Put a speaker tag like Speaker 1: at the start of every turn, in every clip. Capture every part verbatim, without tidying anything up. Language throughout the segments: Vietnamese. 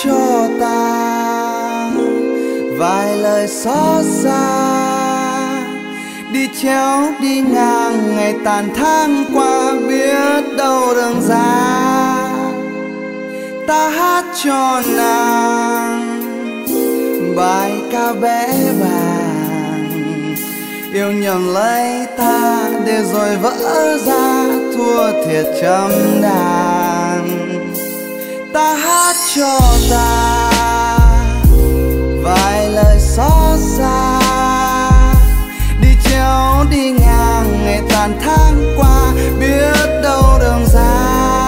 Speaker 1: cho ta vài lời xót xa. Đi chéo đi ngang ngày tàn tháng qua, biết đâu đường ra ta hát cho nàng bài ca bé bàng. Yêu nhầm lấy ta để rồi vỡ ra, thua thiệt trăm đàn. Ta hát cho ta vài lời xót xa. Đi chéo đi ngang ngày tàn tháng qua, biết đâu đường ra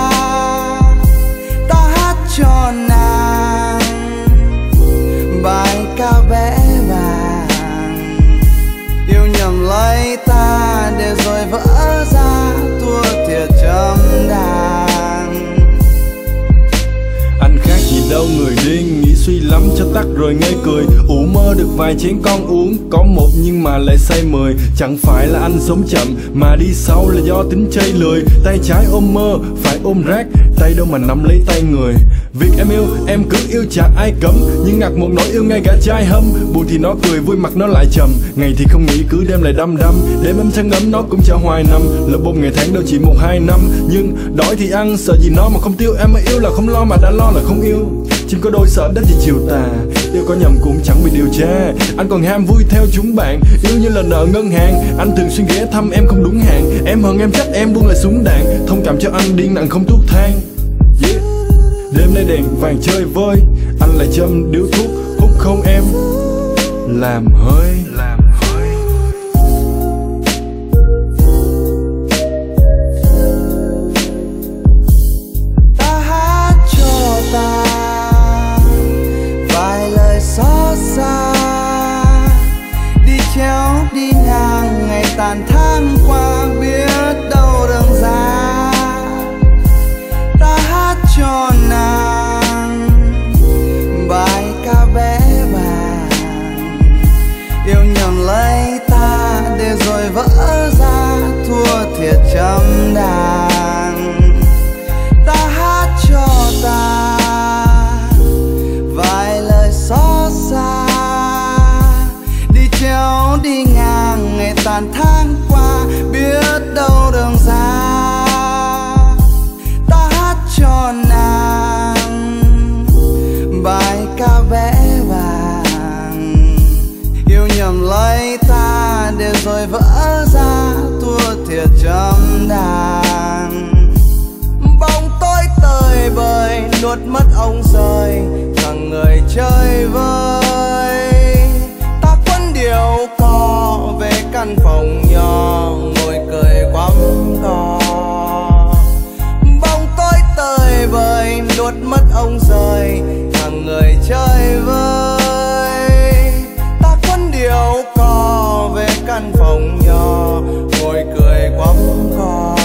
Speaker 1: ta hát cho nàng bài ca bé bàng. Yêu nhầm lấy ta để rồi vỡ ra, thua thiệt trăm đàn.
Speaker 2: Anh khác gì đâu người điên, nghĩ suy lắm cho tắt rồi ngây cười. Ủ mơ được vài chén con uống, có một nhưng mà lại say mười. Chẳng phải là anh sống chậm, mà đi sau là do tính chơi lười. Tay trái ôm mơ, phải ôm rác, tay đâu mà nắm lấy tay người. Việc em yêu, em cứ yêu chả ai cấm, nhưng ngặt một nỗi yêu ngay cả trai hâm. Buồn thì nó cười, vui mặt nó lại trầm. Ngày thì không nghĩ, cứ đêm lại đăm đăm. Đêm em trăng ấm nó cũng chả hoài năm. Là bông ngày tháng đâu chỉ một hai năm. Nhưng đói thì ăn, sợ gì nó mà không tiêu. Em mới yêu là không lo mà đã lo là không yêu. Chim có đôi sợ đất thì chiều tà, yêu có nhầm cũng chẳng bị điều tra. Anh còn ham vui theo chúng bạn, yêu như là nợ ngân hàng. Anh thường xuyên ghé thăm em không đúng hạn. Em hận em trách em buông lại súng đạn. Thông cảm cho anh điên nặng không thuốc thang. Yeah. Đêm nay đèn vàng chơi vơi, anh lại châm điếu thuốc hút không em làm hơi làm hơi.
Speaker 1: Ta hát cho ta vài lời xót xa. Đi chéo đi ngang ngày tàn tháng qua, biết đâu đường ra ta hát cho nàng bài ca bé bàng. Yêu nhầm lấy ta để rồi vỡ ra, thua thiệt trăm đàn. Ta hát cho ta vài lời xót xa. Đi chéo đi ngang ngày tàn tháng qua, biết đâu đường ra ta hát cho nàng bài ca bé bàng. Yêu nhầm lấy ta để rồi vỡ ra, thua thiệt trăm đàn. Bóng tối tơi bời nuốt mất ông rời, thằng người chơi vơi. Ta quấn điều cò về căn phòng nhỏ, ngồi cười quắm cò. Bóng tối tơi bời nuốt mất ông rời, thằng người chơi vơi. Ta quấn điều cò về căn phòng nhỏ, ngồi cười quắm cò.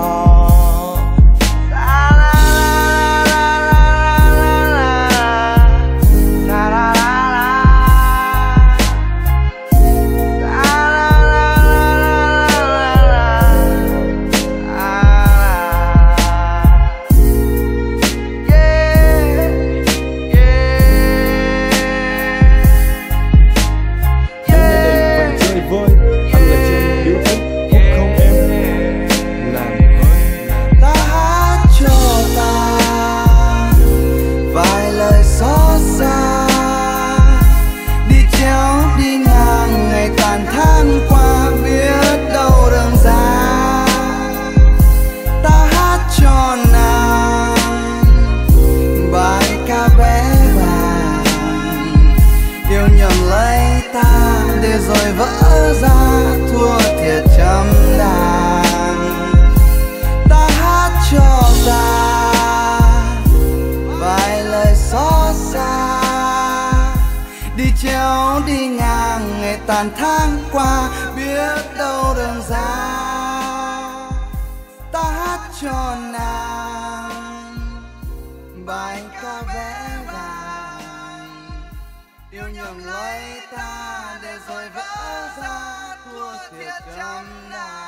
Speaker 1: Rồi vỡ ra, thua thiệt trăm đàn. Ta hát cho ta vài lời xót xa. Đi chéo đi ngang ngày tàn tháng qua, biết đâu đường ra ta hát cho nàng bài ca vẽ vàng. Yêu nhầm lấy ta để rồi vỡ ra, thua thiệt trăm đàn.